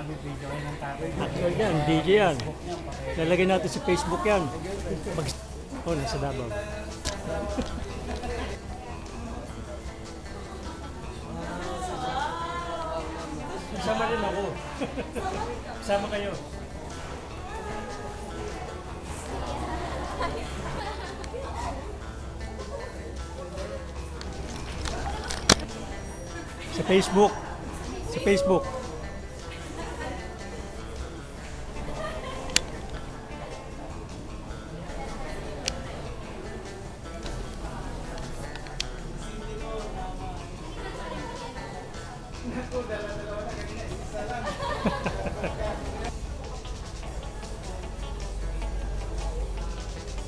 Actual yan, DJ yan. Lalagay natin sa Facebook yan. Oh, nasa Davao. Sama rin ako. Sama kayo. Sa Facebook. Sa Facebook.